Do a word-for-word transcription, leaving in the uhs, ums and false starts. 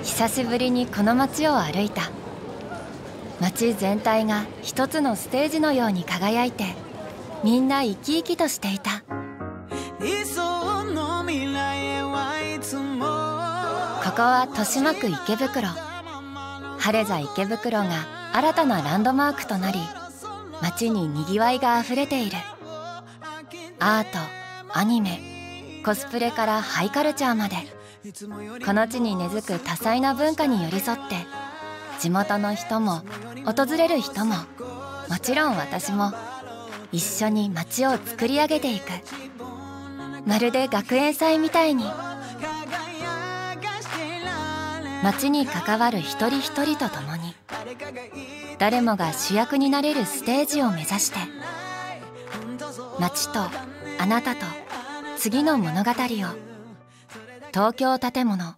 久しぶりにこの街を歩いた。街全体が一つのステージのように輝いて、みんな生き生きとしていた。ここは豊島区池袋。晴れ座池袋が新たなランドマークとなり、街ににぎわいがあふれている。アート、アニメ、コスプレからハイカルチャーまで、この地に根付く多彩な文化に寄り添って、地元の人も訪れる人も、もちろん私も一緒に街を作り上げていく。まるで学園祭みたいに。街に関わる一人一人と共に、誰もが主役になれるステージを目指して、街とあなたと次の物語を。東京建物